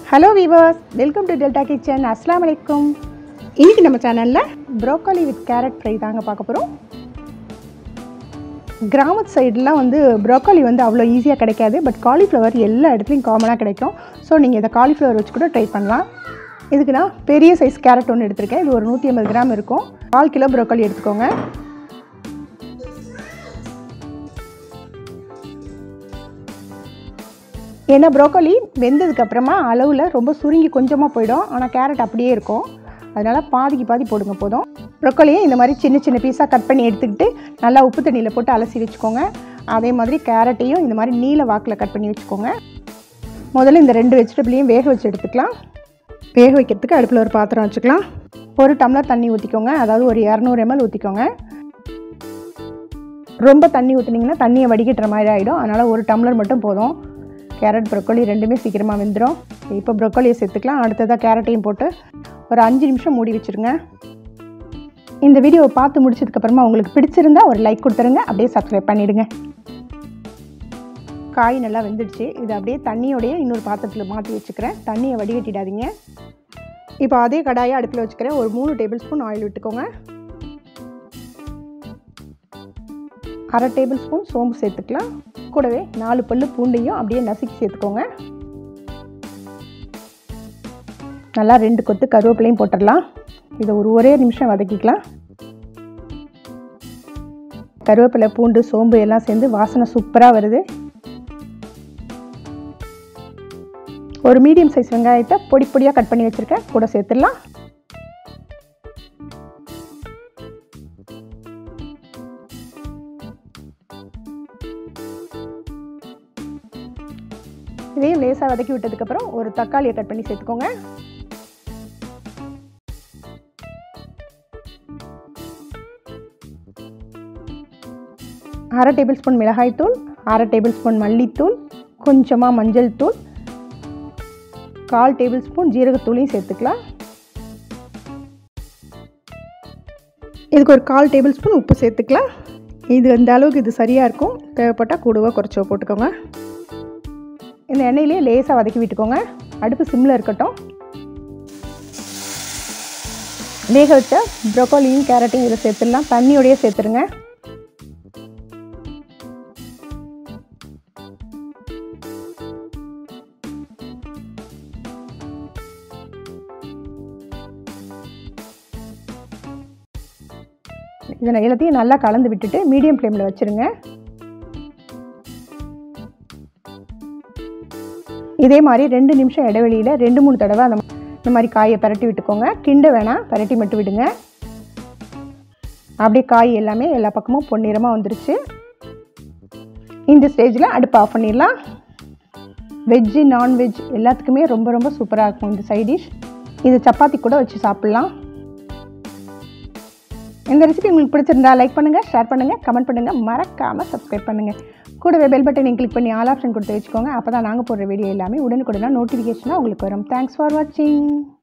Hello viewers, welcome to Delta kitchen. அஸ்ஸலாமு அலைக்கும். இன்றைக்கி நம்ம சேனலில் ப்ரோக்கோலி வித் கேரட் ஃப்ரை தாங்க பார்க்க போகிறோம். கிராமத்து சைடெலாம் ப்ரோக்கோலி அவ்வளோ ஈஸியாக கிடைக்காது. பட் காலிஃப்ளவர் எல்லா இடத்துலையும் காமனாக கிடைக்கும். ஸோ நீங்கள் இதை காலிஃப்ளவர் வச்சு கூட ட்ரை பண்ணலாம். இதுக்கு நான் பெரிய சைஸ் கேரட் ஒன்று எடுத்திருக்கேன். இது ஒரு 150 கிராம் இருக்கும். 4 கிலோ ப்ரோக்கோலி எடுத்துக்கோங்க. ஏன்னா ப்ரோக்கோலி வெந்ததுக்கப்புறமா அளவில் ரொம்ப சுருங்கி கொஞ்சமாக போயிடும். ஆனால் கேரட் அப்படியே இருக்கும். அதனால் பாதிக்கு பாதி போடுங்க போதும். ப்ரோக்கோலியை இந்த மாதிரி சின்ன சின்ன பீஸாக கட் பண்ணி எடுத்துக்கிட்டு நல்லா உப்பு தண்ணியில் போட்டு அலசி வச்சுக்கோங்க. அதே மாதிரி கேரட்டையும் இந்த மாதிரி நீல வாக்கில் கட் பண்ணி வச்சுக்கோங்க. முதல்ல இந்த 2 வெஜிடபிளையும் வேக வச்சு எடுத்துக்கலாம். வேக வைக்கிறதுக்கு அடுப்பில் ஒரு பாத்திரம் வச்சுக்கலாம். 1 டம்ளர் தண்ணி ஊற்றிக்கோங்க. அதாவது ஒரு 200 ml ஊற்றிக்கோங்க. ரொம்ப தண்ணி ஊற்றினீங்கன்னா தண்ணியை வடிகட்டுற மாதிரி ஆகிடும். அதனால் 1 டம்ளர் மட்டும் போதும். கேரட் ப்ரோக்கோலி ரெண்டுமே சீக்கிரமாக வெந்துடும். இப்போ ப்ரோக்கோலியை சேர்த்துக்கலாம். அடுத்ததாக கேரட்டையும் போட்டு ஒரு 5 நிமிஷம் மூடி வச்சுருங்க. இந்த வீடியோவை பார்த்து முடிச்சதுக்கப்புறமா உங்களுக்கு பிடிச்சிருந்தா ஒரு லைக் கொடுத்துருங்க. அப்படியே சப்ஸ்கிரைப் பண்ணிவிடுங்க. காய் நல்லா வெந்துடுச்சு. இது அப்படியே தண்ணியோடைய இன்னொரு பாத்திரத்தில் மாற்றி வச்சுக்கிறேன். தண்ணியை வடிகட்டிடாதீங்க. இப்போ அதே கடாயை அடுப்பில் வச்சுக்கிறேன். ஒரு 3 டேபிள் ஸ்பூன் ஆயில் விட்டுக்கோங்க. 1/2 டேபிள் ஸ்பூன் சோம்பு சேர்த்துக்கலாம். கூடவே 4 பல்லு பூண்டையும் அப்படியே நசுக்கி சேர்த்துக்கோங்க. நல்லா 2 கொத்து கருவேப்பிலையும் போட்டுடலாம். இதை ஒரே நிமிஷம் வதக்கிக்கலாம். கருவேப்பிலை, பூண்டு, சோம்பு எல்லாம் சேர்ந்து வாசனை சூப்பராக வருது. ஒரு மீடியம் சைஸ் வெங்காயத்தை பொடி பொடியாக கட் பண்ணி வச்சுருக்கேன். கூட சேர்த்துடலாம். இதையும் லேசாக வதக்கி விட்டதுக்கப்புறம் ஒரு தக்காளியை கட் பண்ணி சேர்த்துக்கோங்க. அரை டேபிள் ஸ்பூன் மிளகாய்த்தூள், 1/2 டேபிள் ஸ்பூன் மல்லித்தூள், கொஞ்சமாக மஞ்சள் தூள், 1/4 டேபிள் ஸ்பூன் ஜீரகத்தூளையும் சேர்த்துக்கலாம். இதுக்கு ஒரு 1/4 டேபிள் ஸ்பூன் உப்பு சேர்த்துக்கலாம். இது அந்த அளவுக்கு இது சரியாக இருக்கும். தேவைப்பட்டால் கூடவோ குறைச்சோ போட்டுக்கோங்க. இந்த எண்ணெயிலே லேசாக வதக்கி விட்டுக்கோங்க. அடுப்பு சிம்மில் இருக்கட்டும். வேக வச்ச ப்ரோக்கோலியும் கேரட்டையும் இதை சேர்த்துடலாம். தண்ணியோடையே சேர்த்துருங்க. இதை எல்லாத்தையும் நல்லா கலந்து விட்டுட்டு மீடியம் ஃப்ளேமில் வச்சுருங்க. இதே மாதிரி 2 நிமிஷம் இடைவெளியில் 2-3 தடவை இந்த மாதிரி காயை பரட்டி விட்டுக்கோங்க. கிண்ட வேணாம், பரட்டி மட்டும் விடுங்க. அப்படியே காய் எல்லாமே எல்லா பக்கமும் பொன்னிறமாக வந்துருச்சு. இந்த ஸ்டேஜில் அடுப்பு ஆஃப் பண்ணிடலாம். வெஜ்ஜு நான்வெஜ் எல்லாத்துக்குமே ரொம்ப ரொம்ப சூப்பராக இருக்கும் இந்த சைட் டிஷ். இது சப்பாத்தி கூட வச்சு சாப்பிட்லாம். இந்த ரெசிபி உங்களுக்கு பிடிச்சிருந்தா லைக் பண்ணுங்கள், ஷேர் பண்ணுங்கள், கமெண்ட் பண்ணுங்கள், மறக்காமல் சப்ஸ்கிரைப் பண்ணுங்கள். கூடவே பெல் பட்டனை கிளிக் பண்ணி ஆல் ஆப்ஷன் கொடுத்து வச்சுக்கோங்க. அப்போ தான் நாங்கள் போடுற வீடியோ எல்லாமே உடனுக்குடனே நோட்டிஃபிகேஷனாக உங்களுக்கு வரும். தேங்க்ஸ் ஃபார் வாட்சிங்.